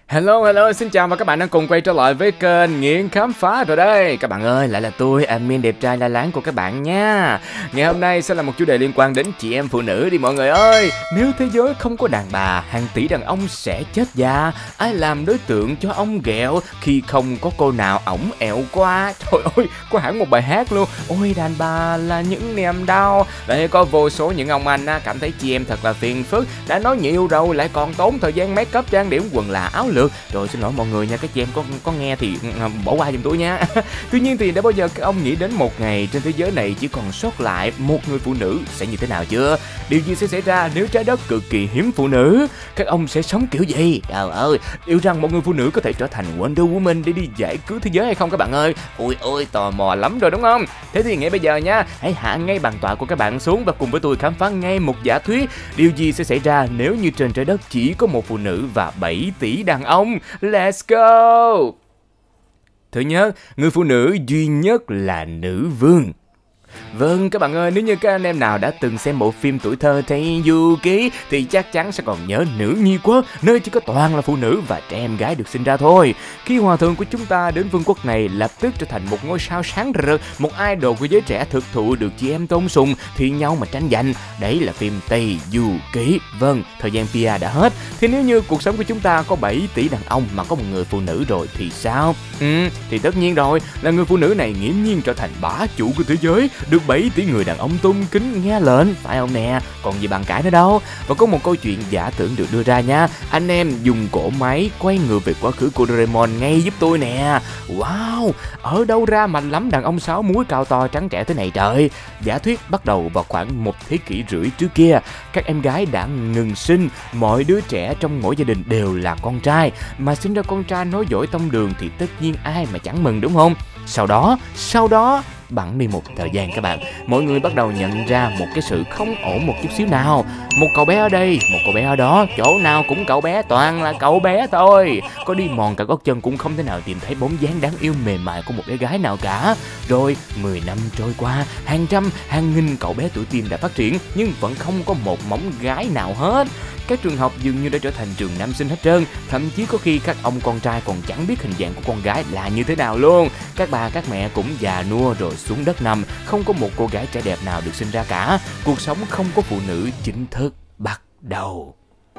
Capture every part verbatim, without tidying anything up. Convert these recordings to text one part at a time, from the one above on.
Hello, hello, xin chào và các bạn đang cùng quay trở lại với kênh Nghiện Khám Phá rồi đây. Các bạn ơi, lại là tôi, admin đẹp trai la láng của các bạn nha. Ngày hôm nay sẽ là một chủ đề liên quan đến chị em phụ nữ đi mọi người ơi. Nếu thế giới không có đàn bà, hàng tỷ đàn ông sẽ chết già. Ai làm đối tượng cho ông ghẹo khi không có cô nào ổng ẹo qua. Trời ơi, có hẳn một bài hát luôn. Ôi đàn bà là những niềm đau. Đây có vô số những ông anh cảm thấy chị em thật là phiền phức. Đã nói nhiều rồi lại còn tốn thời gian make up trang điểm quần là áo lược. Rồi xin lỗi mọi người nha, các chị em có có nghe thì bỏ qua giùm tôi nha. Tuy nhiên thì đã bao giờ các ông nghĩ đến một ngày trên thế giới này chỉ còn sót lại một người phụ nữ sẽ như thế nào chưa? Điều gì sẽ xảy ra nếu trái đất cực kỳ hiếm phụ nữ? Các ông sẽ sống kiểu gì? Trời ơi, liệu rằng một người phụ nữ có thể trở thành Wonder Woman để đi giải cứu thế giới hay không các bạn ơi? Ôi ôi, tò mò lắm rồi đúng không? Thế thì ngay bây giờ nha, hãy hạ ngay bàn tọa của các bạn xuống và cùng với tôi khám phá ngay một giả thuyết. Điều gì sẽ xảy ra nếu như trên trái đất chỉ có một phụ nữ và bảy tỷ đàn ông? Let's go! Thứ nhất, người phụ nữ duy nhất là nữ vương. Vâng các bạn ơi, nếu như các anh em nào đã từng xem bộ phim tuổi thơ Taeyuki thì chắc chắn sẽ còn nhớ nữ nhi quốc, nơi chỉ có toàn là phụ nữ và trẻ em gái được sinh ra thôi. Khi hòa thượng của chúng ta đến vương quốc này lập tức trở thành một ngôi sao sáng rực, một idol của giới trẻ thực thụ được chị em tôn sùng thì nhau mà tranh giành. Đấy là phim Taeyuki. Vâng, thời gian pê rờ đã hết. Thì nếu như cuộc sống của chúng ta có bảy tỷ đàn ông mà có một người phụ nữ rồi thì sao? Ừ, thì tất nhiên rồi, là người phụ nữ này nghiễm nhiên trở thành bá chủ của thế giới, được bảy tỷ người đàn ông tôn kính nghe lệnh, phải không nè? Còn gì bàn cãi nữa đâu. Và có một câu chuyện giả tưởng được đưa ra nha. Anh em dùng cỗ máy quay ngược về quá khứ của Doraemon ngay giúp tôi nè. Wow, ở đâu ra mà lắm đàn ông sáu múi cao to trắng trẻo thế này trời? Giả thuyết bắt đầu vào khoảng một thế kỷ rưỡi trước kia. Các em gái đã ngừng sinh, mọi đứa trẻ trong mỗi gia đình đều là con trai. Mà sinh ra con trai nói giỏi tông đường thì tất nhiên ai mà chẳng mừng đúng không? Sau đó, sau đó bẵng đi một thời gian các bạn, mọi người bắt đầu nhận ra một cái sự không ổn một chút xíu nào. Một cậu bé ở đây, một cậu bé ở đó, chỗ nào cũng cậu bé, toàn là cậu bé thôi. Có đi mòn cả gót chân cũng không thể nào tìm thấy bóng dáng đáng yêu mềm mại của một bé gái nào cả. Rồi mười năm trôi qua, hàng trăm, hàng nghìn cậu bé tuổi teen đã phát triển nhưng vẫn không có một móng gái nào hết. Các trường học dường như đã trở thành trường nam sinh hết trơn. Thậm chí có khi các ông con trai còn chẳng biết hình dạng của con gái là như thế nào luôn. Các bà các mẹ cũng già nua rồi xuống đất nằm. Không có một cô gái trẻ đẹp nào được sinh ra cả. Cuộc sống không có phụ nữ chính thức bắt đầu.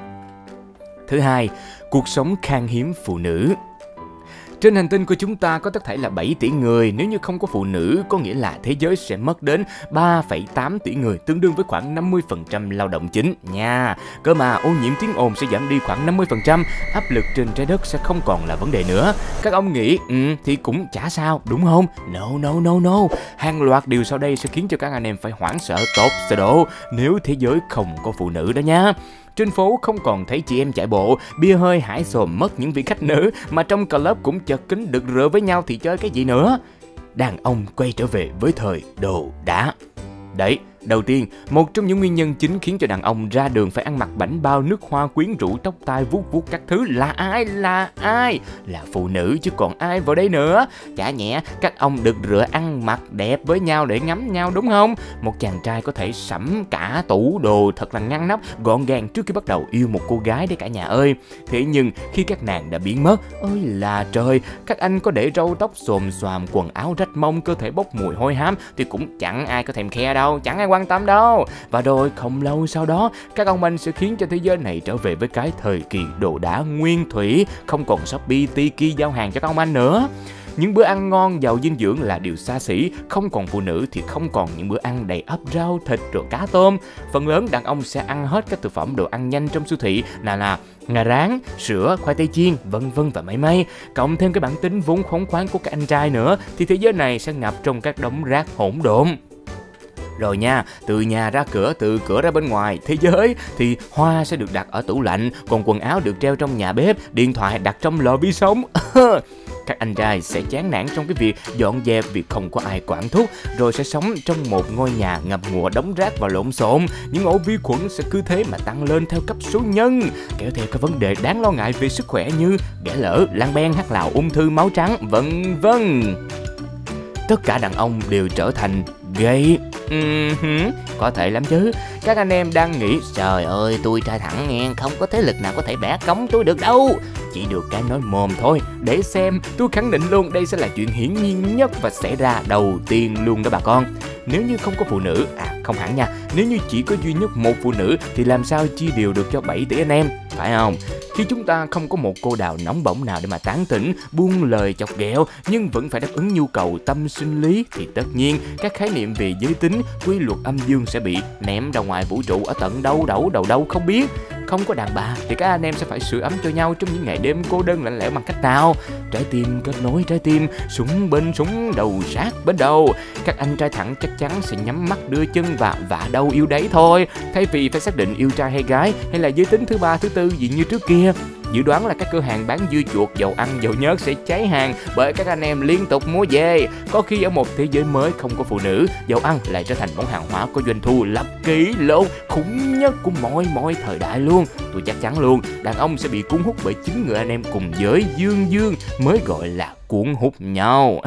Thứ hai, cuộc sống khan hiếm phụ nữ. Trên hành tinh của chúng ta có tất thảy là bảy tỷ người, nếu như không có phụ nữ có nghĩa là thế giới sẽ mất đến ba phẩy tám tỷ người, tương đương với khoảng năm mươi phần trăm lao động chính nha. Cơ mà ô nhiễm tiếng ồn sẽ giảm đi khoảng năm mươi phần trăm, áp lực trên trái đất sẽ không còn là vấn đề nữa. Các ông nghĩ, ừ thì cũng chả sao, đúng không? No no no no. Hàng loạt điều sau đây sẽ khiến cho các anh em phải hoảng sợ tột sợ độ nếu thế giới không có phụ nữ đó nha. Trên phố không còn thấy chị em chạy bộ, bia hơi hải xồm mất những vị khách nữ, mà trong club cũng chật kín đực rửa với nhau thì chơi cái gì nữa. Đàn ông quay trở về với thời đồ đá. Đấy, đầu tiên, một trong những nguyên nhân chính khiến cho đàn ông ra đường phải ăn mặc bảnh bao, nước hoa quyến rũ, tóc tai vuốt vuốt các thứ là ai? Là ai? Là phụ nữ chứ còn ai vào đây nữa. Chả nhẽ các ông được rửa ăn mặc đẹp với nhau để ngắm nhau đúng không? Một chàng trai có thể sắm cả tủ đồ thật là ngăn nắp, gọn gàng trước khi bắt đầu yêu một cô gái đấy cả nhà ơi. Thế nhưng khi các nàng đã biến mất, ơi là trời, các anh có để râu tóc xồm xoàm, quần áo rách mông, cơ thể bốc mùi hôi hám thì cũng chẳng ai có thèm khe đâu, chẳng ai quan tâm đâu. Và rồi không lâu sau đó, các ông anh sẽ khiến cho thế giới này trở về với cái thời kỳ đồ đá nguyên thủy, không còn Shopee, Tiki giao hàng cho các ông anh nữa. Những bữa ăn ngon giàu dinh dưỡng là điều xa xỉ, không còn phụ nữ thì không còn những bữa ăn đầy ắp rau, thịt rồi cá tôm. Phần lớn đàn ông sẽ ăn hết các thực phẩm đồ ăn nhanh trong siêu thị là là ngà rán, sữa, khoai tây chiên, vân vân và mây mây. Cộng thêm cái bản tính vốn khốn khoáng của các anh trai nữa thì thế giới này sẽ ngập trong các đống rác hỗn độn. Rồi nha, từ nhà ra cửa, từ cửa ra bên ngoài thế giới thì hoa sẽ được đặt ở tủ lạnh, còn quần áo được treo trong nhà bếp, điện thoại đặt trong lò vi sóng. Các anh trai sẽ chán nản trong cái việc dọn dẹp vì không có ai quản thúc, rồi sẽ sống trong một ngôi nhà ngập ngụa đống rác và lộn xộn. Những ổ vi khuẩn sẽ cứ thế mà tăng lên theo cấp số nhân, kéo theo các vấn đề đáng lo ngại về sức khỏe như ghẻ lở, lang ben, hắc lào, ung thư máu trắng, vân vân. Tất cả đàn ông đều trở thành gay. Uh-huh, có thể lắm chứ. Các anh em đang nghĩ trời ơi tôi trai thẳng nghe, không có thế lực nào có thể bẻ cống tôi được đâu. Chỉ được cái nói mồm thôi. Để xem, tôi khẳng định luôn đây sẽ là chuyện hiển nhiên nhất và xảy ra đầu tiên luôn đó bà con. Nếu như không có phụ nữ, à không hẳn nha, nếu như chỉ có duy nhất một phụ nữ thì làm sao chia đều được cho bảy tỷ anh em, phải không? Khi chúng ta không có một cô đào nóng bỏng nào để mà tán tỉnh, buông lời chọc ghẹo nhưng vẫn phải đáp ứng nhu cầu tâm sinh lý thì tất nhiên các khái niệm về giới tính, quy luật âm dương sẽ bị ném ra ngoài vũ trụ ở tận đâu đẩu đầu đâu không biết. Không có đàn bà thì các anh em sẽ phải sưởi ấm cho nhau trong những ngày đêm cô đơn lạnh lẽo bằng cách nào? Trái tim kết nối trái tim, súng bên súng, đầu sát bên đầu. Các anh trai thẳng chắc chắn sẽ nhắm mắt đưa chân và vạ đâu yêu đấy thôi, thay vì phải xác định yêu trai hay gái hay là giới tính thứ ba thứ tư gì như trước kia. Dự đoán là các cửa hàng bán dưa chuột, dầu ăn, dầu nhớt sẽ cháy hàng bởi các anh em liên tục mua về. Có khi ở một thế giới mới không có phụ nữ, dầu ăn lại trở thành món hàng hóa có doanh thu lập kỷ lục khủng nhất của mọi mọi thời đại luôn. Tôi chắc chắn luôn, đàn ông sẽ bị cuốn hút bởi chính người anh em cùng giới dương dương mới gọi là cuốn hút nhau.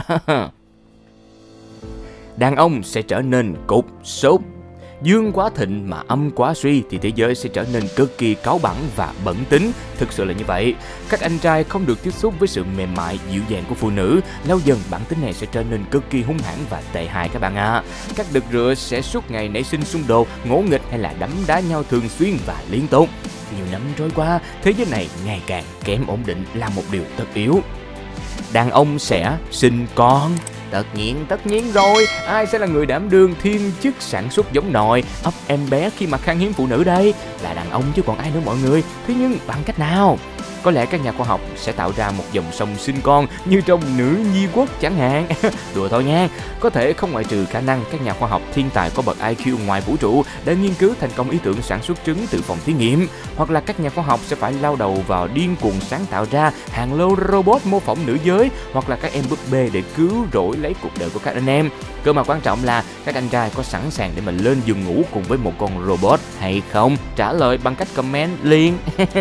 Đàn ông sẽ trở nên cục sốt. Dương quá thịnh mà âm quá suy thì thế giới sẽ trở nên cực kỳ cáu bẳn và bẩn tính. Thực sự là như vậy. Các anh trai không được tiếp xúc với sự mềm mại, dịu dàng của phụ nữ. Lâu dần bản tính này sẽ trở nên cực kỳ hung hãn và tệ hại các bạn ạ. À. Các đực rửa sẽ suốt ngày nảy sinh xung đột, ngỗ nghịch hay là đấm đá nhau thường xuyên và liên tục. Nhiều năm trôi qua, thế giới này ngày càng kém ổn định là một điều tất yếu. Đàn ông sẽ sinh con. Tất nhiên, tất nhiên rồi, ai sẽ là người đảm đương thiên chức sản xuất giống nòi, ấp em bé khi mà khan hiếm phụ nữ đây? Là đàn ông chứ còn ai nữa mọi người. Thế nhưng bằng cách nào? Có lẽ các nhà khoa học sẽ tạo ra một dòng sông sinh con như trong Nữ Nhi Quốc chẳng hạn. Đùa thôi nha. Có thể không ngoại trừ khả năng các nhà khoa học thiên tài có bậc i kiu ngoài vũ trụ đã nghiên cứu thành công ý tưởng sản xuất trứng từ phòng thí nghiệm. Hoặc là các nhà khoa học sẽ phải lao đầu vào điên cuồng sáng tạo ra hàng lô robot mô phỏng nữ giới. Hoặc là các em búp bê để cứu rỗi lấy cuộc đời của các anh em. Cơ mà quan trọng là các anh trai có sẵn sàng để mà lên giường ngủ cùng với một con robot hay không? Trả lời bằng cách comment liền.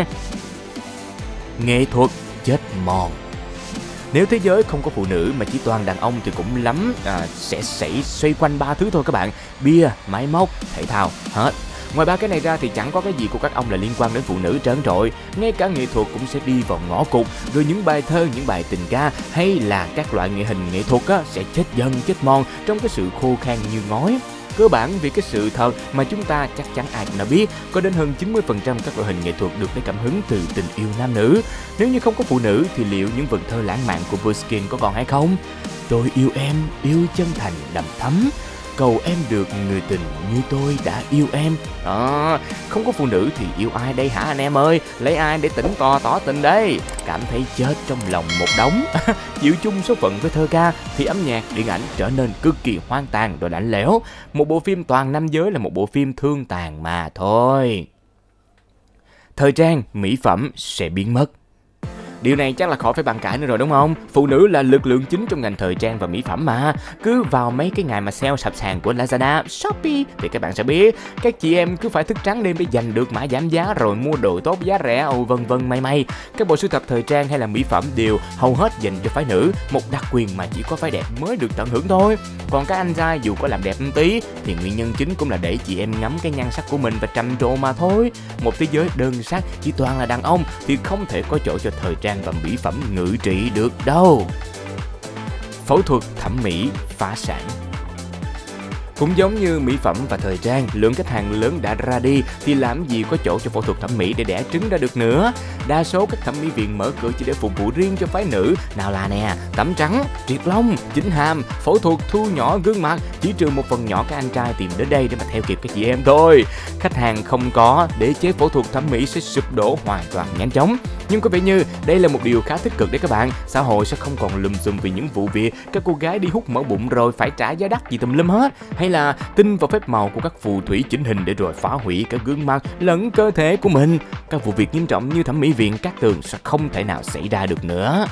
Nghệ thuật chết mòn. Nếu thế giới không có phụ nữ mà chỉ toàn đàn ông thì cũng lắm à, sẽ xảy xoay quanh ba thứ thôi các bạn: bia, máy móc, thể thao, hết. Ngoài ba cái này ra thì chẳng có cái gì của các ông là liên quan đến phụ nữ trơn trội. Ngay cả nghệ thuật cũng sẽ đi vào ngõ cụt. Rồi những bài thơ, những bài tình ca hay là các loại nghệ hình nghệ thuật á, sẽ chết dần chết mòn trong cái sự khô khan như ngói. Cơ bản vì cái sự thật mà chúng ta chắc chắn ai cũng đã biết, có đến hơn chín mươi phần trăm các loại hình nghệ thuật được lấy cảm hứng từ tình yêu nam nữ. Nếu như không có phụ nữ thì liệu những vần thơ lãng mạn của Pushkin có còn hay không? Tôi yêu em, yêu chân thành đậm thắm, cầu em được người tình như tôi đã yêu em. À, không có phụ nữ thì yêu ai đây hả anh em ơi? Lấy ai để tỉnh cò tỏ tình đây? Cảm thấy chết trong lòng một đống. Chịu chung số phận với thơ ca thì âm nhạc, điện ảnh trở nên cực kỳ hoang tàn rồi lạnh lẽo. Một bộ phim toàn nam giới là một bộ phim thương tàn mà thôi. Thời trang, mỹ phẩm sẽ biến mất. Điều này chắc là khỏi phải bàn cãi nữa rồi đúng không? Phụ nữ là lực lượng chính trong ngành thời trang và mỹ phẩm mà. Cứ vào mấy cái ngày mà sale sập sàn của Lazada, Shopee thì các bạn sẽ biết các chị em cứ phải thức trắng đêm để giành được mã giảm giá rồi mua đồ tốt giá rẻ, ồ vân vân may may. Các bộ sưu tập thời trang hay là mỹ phẩm đều hầu hết dành cho phái nữ, một đặc quyền mà chỉ có phái đẹp mới được tận hưởng thôi. Còn các anh trai dù có làm đẹp một tí thì nguyên nhân chính cũng là để chị em ngắm cái nhan sắc của mình và trầm trồ mà thôi. Một thế giới đơn sắc chỉ toàn là đàn ông thì không thể có chỗ cho thời trang và mỹ phẩm ngự trị được đâu. Phẫu thuật thẩm mỹ phá sản. Cũng giống như mỹ phẩm và thời trang, lượng khách hàng lớn đã ra đi thì làm gì có chỗ cho phẫu thuật thẩm mỹ để đẻ trứng ra được nữa. Đa số các thẩm mỹ viện mở cửa chỉ để phục vụ riêng cho phái nữ, nào là nè, tắm trắng, triệt lông, chỉnh hàm, phẫu thuật thu nhỏ gương mặt, chỉ trừ một phần nhỏ các anh trai tìm đến đây để mà theo kịp các chị em thôi. Khách hàng không có, đế chế phẫu thuật thẩm mỹ sẽ sụp đổ hoàn toàn nhanh chóng. Nhưng có vẻ như đây là một điều khá tích cực đấy các bạn. Xã hội sẽ không còn lùm xùm vì những vụ việc các cô gái đi hút mỡ bụng rồi phải trả giá đắt gì tùm lum hết, hay là tin vào phép màu của các phù thủy chỉnh hình để rồi phá hủy cả gương mặt lẫn cơ thể của mình. Các vụ việc nghiêm trọng như thẩm mỹ viện Cát Tường sẽ không thể nào xảy ra được nữa.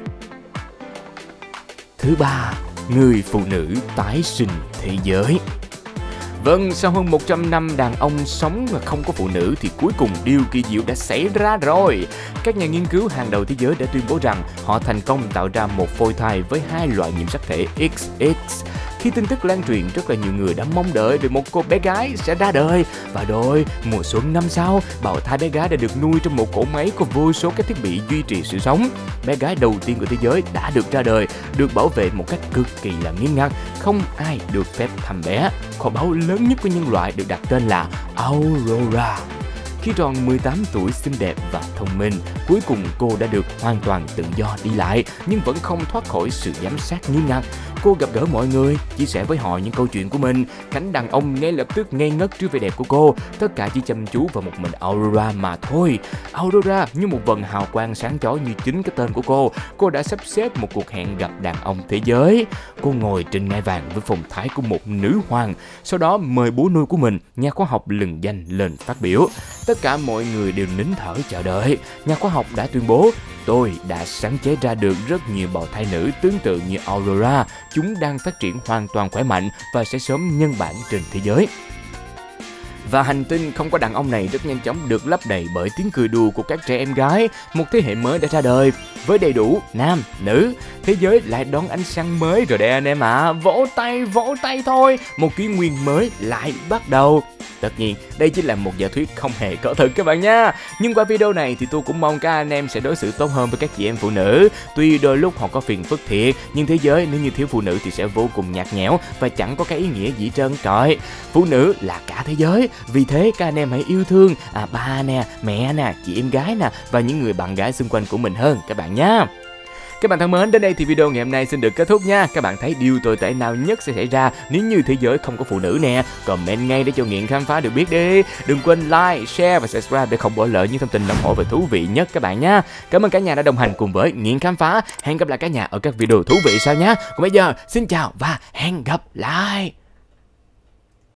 Thứ ba, người phụ nữ tái sinh thế giới. Vâng, sau hơn một trăm năm đàn ông sống mà không có phụ nữ thì cuối cùng điều kỳ diệu đã xảy ra rồi. Các nhà nghiên cứu hàng đầu thế giới đã tuyên bố rằng họ thành công tạo ra một phôi thai với hai loại nhiễm sắc thể X X. Khi tin tức lan truyền, rất là nhiều người đã mong đợi về một cô bé gái sẽ ra đời. Và rồi, mùa xuân năm sau, bào thai bé gái đã được nuôi trong một cỗ máy có vô số các thiết bị duy trì sự sống. Bé gái đầu tiên của thế giới đã được ra đời, được bảo vệ một cách cực kỳ là nghiêm ngặt, không ai được phép thăm bé. Kho báu lớn nhất của nhân loại được đặt tên là Aurora. Khi tròn mười tám tuổi xinh đẹp và thông minh, cuối cùng cô đã được hoàn toàn tự do đi lại, nhưng vẫn không thoát khỏi sự giám sát nghiêm ngặt. Cô gặp gỡ mọi người, chia sẻ với họ những câu chuyện của mình. Cánh đàn ông ngay lập tức ngây ngất trước vẻ đẹp của cô. Tất cả chỉ chăm chú vào một mình Aurora mà thôi. Aurora như một vầng hào quang sáng chói như chính cái tên của cô. Cô đã sắp xếp một cuộc hẹn gặp đàn ông thế giới. Cô ngồi trên ngai vàng với phong thái của một nữ hoàng. Sau đó mời bố nuôi của mình, nhà khoa học lừng danh, lên phát biểu. Tất cả mọi người đều nín thở chờ đợi. Nhà khoa học đã tuyên bố: tôi đã sáng chế ra được rất nhiều bào thai nữ tương tự như Aurora. Chúng đang phát triển hoàn toàn khỏe mạnh và sẽ sớm nhân bản trên thế giới. Và hành tinh không có đàn ông này rất nhanh chóng được lấp đầy bởi tiếng cười đùa của các trẻ em gái. Một thế hệ mới đã ra đời với đầy đủ nam, nữ. Thế giới lại đón ánh sáng mới rồi đây anh em ạ. À. Vỗ tay, vỗ tay thôi. Một kỷ nguyên mới lại bắt đầu. Tất nhiên, đây chỉ là một giả thuyết không hề có thực các bạn nha. Nhưng qua video này thì tôi cũng mong các anh em sẽ đối xử tốt hơn với các chị em phụ nữ. Tuy đôi lúc họ có phiền phức thiệt, nhưng thế giới nếu như thiếu phụ nữ thì sẽ vô cùng nhạt nhẽo và chẳng có cái ý nghĩa gì trơn trọi. Phụ nữ là cả thế giới. Vì thế các anh em hãy yêu thương à, ba nè, mẹ nè, chị em gái nè và những người bạn gái xung quanh của mình hơn các bạn nhé. Các bạn thân mến, đến đây thì video ngày hôm nay xin được kết thúc nha. Các bạn thấy điều tồi tệ nào nhất sẽ xảy ra nếu như thế giới không có phụ nữ nè? Comment ngay để cho Nghiện khám phá được biết đi. Đừng quên like, share và subscribe để không bỏ lỡ những thông tin nóng hổi và thú vị nhất các bạn nha. Cảm ơn cả nhà đã đồng hành cùng với Nghiện khám phá. Hẹn gặp lại cả nhà ở các video thú vị sau nhé. Còn bây giờ, xin chào và hẹn gặp lại.